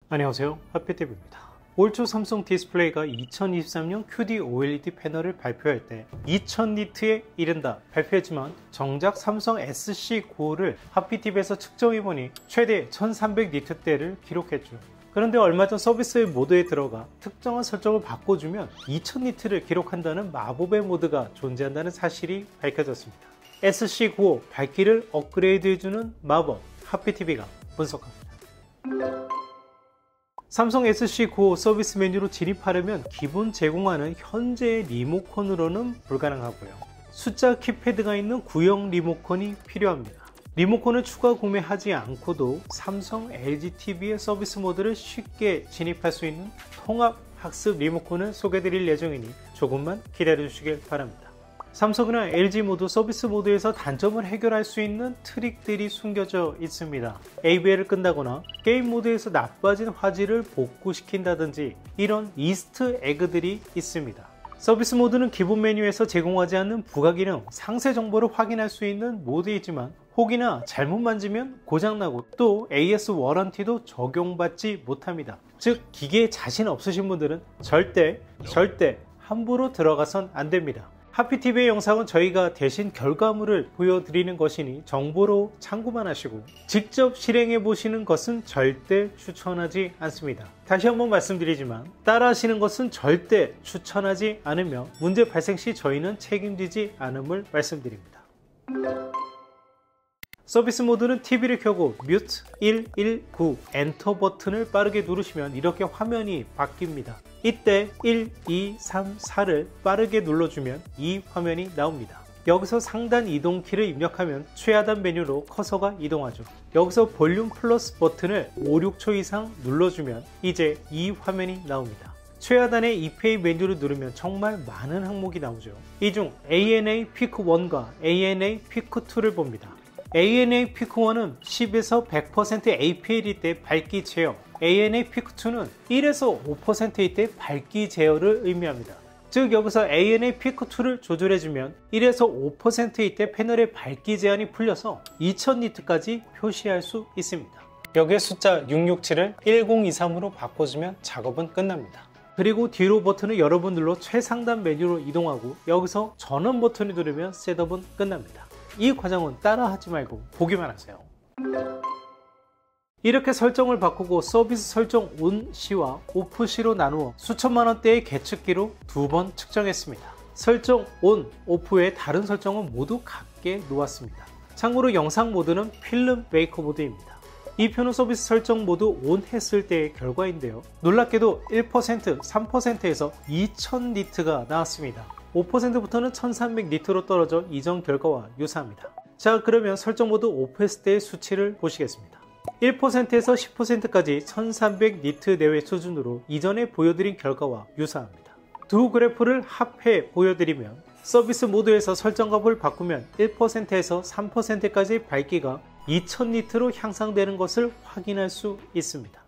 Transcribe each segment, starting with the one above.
안녕하세요, 하피TV입니다. 올 초 삼성 디스플레이가 2023년 QD OLED 패널을 발표할 때 2000니트에 이른다 발표했지만 정작 삼성 SC95를 하피TV에서 측정해보니 최대 1300니트대를 기록했죠. 그런데 얼마 전 서비스 모드에 들어가 특정한 설정을 바꿔주면 2000니트를 기록한다는 마법의 모드가 존재한다는 사실이 밝혀졌습니다. SC95 밝기를 업그레이드해주는 마법, 하피TV가 분석합니다. 삼성 SC95 서비스 메뉴로 진입하려면 기본 제공하는 현재의 리모컨으로는 불가능하고요. 숫자 키패드가 있는 구형 리모컨이 필요합니다. 리모컨을 추가 구매하지 않고도 삼성 LGTV의 서비스 모드를 쉽게 진입할 수 있는 통합 학습 리모컨을 소개해드릴 예정이니 조금만 기다려주시길 바랍니다. 삼성이나 LG 모두 서비스 모드에서 단점을 해결할 수 있는 트릭들이 숨겨져 있습니다. AVL을 끈다거나 게임 모드에서 나빠진 화질을 복구시킨다든지 이런 이스트 에그들이 있습니다. 서비스 모드는 기본 메뉴에서 제공하지 않는 부가 기능, 상세 정보를 확인할 수 있는 모드이지만 혹이나 잘못 만지면 고장나고 또 AS 워런티도 적용받지 못합니다. 즉 기계에 자신 없으신 분들은 절대 함부로 들어가선 안 됩니다. 하피TV의 영상은 저희가 대신 결과물을 보여드리는 것이니 정보로 참고만 하시고 직접 실행해 보시는 것은 절대 추천하지 않습니다. 다시 한번 말씀드리지만 따라 하시는 것은 절대 추천하지 않으며 문제 발생 시 저희는 책임지지 않음을 말씀드립니다. 서비스 모드는 TV를 켜고 뮤트 119 엔터 버튼을 빠르게 누르시면 이렇게 화면이 바뀝니다. 이때 1, 2, 3, 4를 빠르게 눌러주면 이 화면이 나옵니다. 여기서 상단 이동키를 입력하면 최하단 메뉴로 커서가 이동하죠. 여기서 볼륨 플러스 버튼을 5, 6초 이상 눌러주면 이제 이 화면이 나옵니다. 최하단의 EPA 메뉴를 누르면 정말 많은 항목이 나오죠. 이 중 ANA 피크1과 ANA 피크2를 봅니다. ANA 피크1은 10에서 100% APL일 때 밝기 제어, ANA 피크2는 1에서 5%일 때 밝기 제어를 의미합니다. 즉 여기서 ANA 피크2를 조절해주면 1에서 5%일 때 패널의 밝기 제한이 풀려서 2000니트까지 표시할 수 있습니다. 여기에 숫자 667을 1023으로 바꿔주면 작업은 끝납니다. 그리고 뒤로 버튼을 여러 번 눌러 최상단 메뉴로 이동하고 여기서 전원 버튼을 누르면 셋업은 끝납니다. 이 과정은 따라하지 말고 보기만 하세요. 이렇게 설정을 바꾸고 서비스 설정 ON 시와 OFF 시로 나누어 수천만 원대의 계측기로 2번 측정했습니다. 설정 ON, OFF의 다른 설정은 모두 같게 놓았습니다. 참고로 영상 모드는 필름 메이커 모드입니다. 이 표는 서비스 설정 모드 ON 했을 때의 결과인데요. 놀랍게도 1%, 3%에서 2000니트가 나왔습니다. 5%부터는 1300니트로 떨어져 이전 결과와 유사합니다. 자, 그러면 설정 모드 오프 했을 때의 수치를 보시겠습니다. 1%에서 10%까지 1300니트 내외 수준으로 이전에 보여드린 결과와 유사합니다. 두 그래프를 합해 보여드리면 서비스 모드에서 설정값을 바꾸면 1%에서 3%까지의 밝기가 2000니트로 향상되는 것을 확인할 수 있습니다.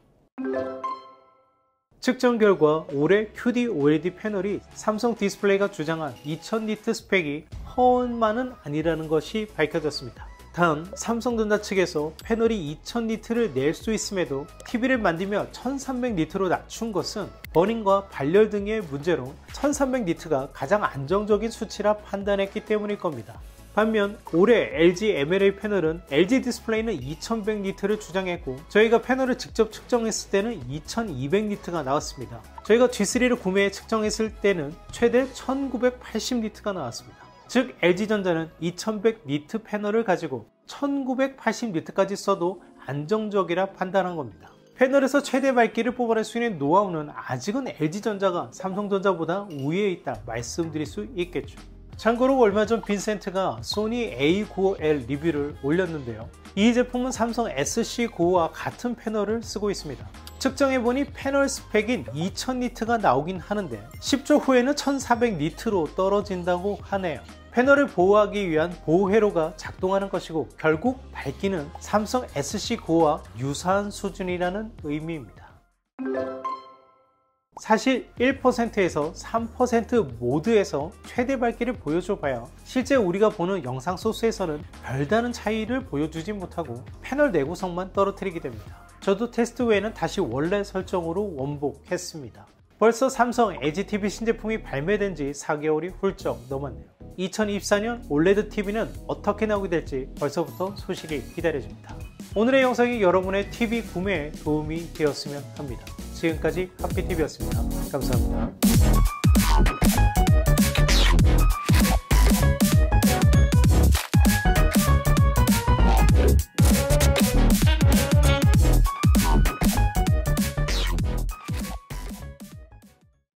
측정 결과 올해 QD OLED 패널이 삼성 디스플레이가 주장한 2000니트 스펙이 허언만은 아니라는 것이 밝혀졌습니다. 다음 삼성전자 측에서 패널이 2000니트를 낼 수 있음에도 TV를 만들며 1300니트로 낮춘 것은 버닝과 발열 등의 문제로 1300니트가 가장 안정적인 수치라 판단했기 때문일 겁니다. 반면 올해 LG MLA 패널은 LG 디스플레이는 2100니트를 주장했고 저희가 패널을 직접 측정했을 때는 2200니트가 나왔습니다. 저희가 G3를 구매해 측정했을 때는 최대 1980니트가 나왔습니다. 즉 LG전자는 2100니트 패널을 가지고 1980니트까지 써도 안정적이라 판단한 겁니다. 패널에서 최대 밝기를 뽑아낼 수 있는 노하우는 아직은 LG전자가 삼성전자보다 우위에 있다 말씀드릴 수 있겠죠. 참고로 얼마 전 빈센트가 소니 A95L 리뷰를 올렸는데요. 이 제품은 삼성 SC95와 같은 패널을 쓰고 있습니다. 측정해보니 패널 스펙인 2000니트가 나오긴 하는데 10초 후에는 1400니트로 떨어진다고 하네요. 패널을 보호하기 위한 보호 회로가 작동하는 것이고 결국 밝기는 삼성 SC95와 유사한 수준이라는 의미입니다. 사실 1%에서 3% 모드에서 최대 밝기를 보여줘 봐야 실제 우리가 보는 영상 소스에서는 별다른 차이를 보여주지 못하고 패널 내구성만 떨어뜨리게 됩니다. 저도 테스트 후에는 다시 원래 설정으로 원복했습니다. 벌써 삼성 에지 TV 신제품이 발매된 지 4개월이 훌쩍 넘었네요. 2024년 올레드 TV는 어떻게 나오게 될지 벌써부터 소식이 기다려집니다. 오늘의 영상이 여러분의 TV 구매에 도움이 되었으면 합니다. 지금까지 하피TV였습니다. 감사합니다.